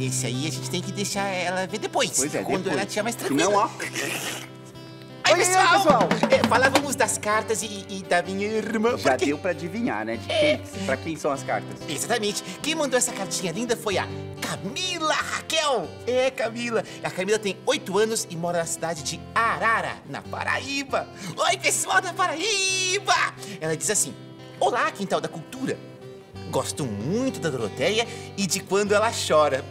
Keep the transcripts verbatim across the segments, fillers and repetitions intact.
esse aí a gente tem que deixar ela ver depois. Pois é, quando depois. ela estiver mais tranquila. Não, ó. Aí, Oi, pessoal, pessoal. é, falávamos das cartas e, e da minha irmã. Já porque... deu pra adivinhar, né? De quem, pra quem são as cartas. Exatamente. Quem mandou essa cartinha linda foi a Camila Raquel. É, Camila. A Camila tem oito anos e mora na cidade de Arara, na Paraíba. Oi, pessoal da Paraíba! Ela diz assim: olá, Quintal da Cultura. Gosto muito da Doroteia e de quando ela chora.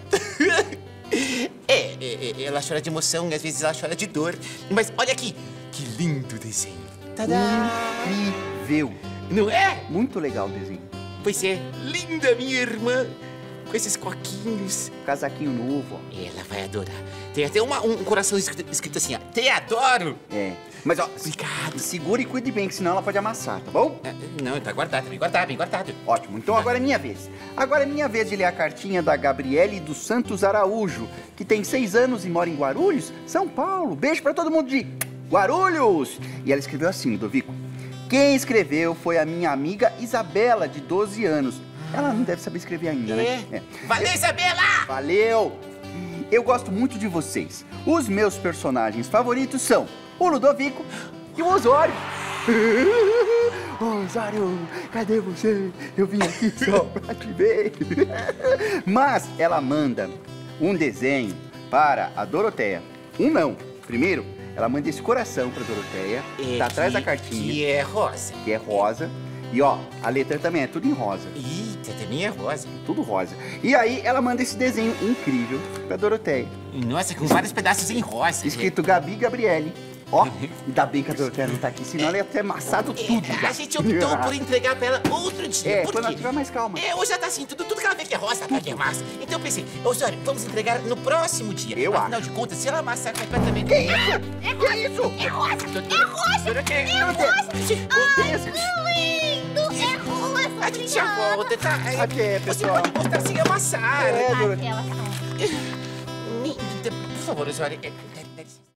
É, é, é, ela chora de emoção e às vezes ela chora de dor. Mas olha aqui, que lindo desenho. Tadá! Incrível. Não é? Muito legal o desenho. Pois é, linda minha irmã, com esses coquinhos. Casaquinho novo, ó. Ela vai adorar. Tem até uma, um coração escrito, escrito assim, ó, te adoro. É. Mas, ó, Obrigado. segura e cuide bem, que senão ela pode amassar, tá bom? Ah, não, tá guardado, bem guardado, bem guardado. Ótimo, então agora é minha vez. Agora é minha vez de ler a cartinha da Gabriele dos Santos Araújo, que tem seis anos e mora em Guarulhos, São Paulo. Beijo pra todo mundo de Guarulhos! E ela escreveu assim, Ludovico: quem escreveu foi a minha amiga Isabela, de doze anos. Ela não deve saber escrever ainda, né? É. Valeu, Isabela! Valeu! Eu gosto muito de vocês. Os meus personagens favoritos são o Ludovico e o Osório. Ô, Osório, cadê você? Eu vim aqui só pra te ver. Mas ela manda um desenho para a Doroteia. Um não. Primeiro, ela manda esse coração pra Doroteia. É Tá atrás que- da cartinha. Que é rosa. Que é rosa. E ó, a letra também é tudo em rosa. Eita, também é rosa. Tudo rosa. E aí ela manda esse desenho incrível pra Doroteia. Nossa, com vários pedaços em rosa. Escrito Gabi Gabriele. Ó, ainda bem que a Doroteia não tá aqui, senão ela ia ter amassado tudo. É, já. a gente optou por entregar pra ela outro dia. É, Por quando ela quê? tiver mais calma. É, hoje já tá assim, tudo, tudo que ela vê que é rosa, ela quer massa. Então eu pensei, Osório, vamos entregar no próximo dia. Eu Afinal acho. de contas, se ela amassar completamente... Que isso? É Que isso? É rosa! É rosa! É É rosa! rosa! Lindo! É rosa! A gente já volta, tá? Aí Até, Você pessoal. pode mostrar sem amassar. É, Doroteia. Aquelas são. Me- Por favor, Osório, é, dá- dá licença.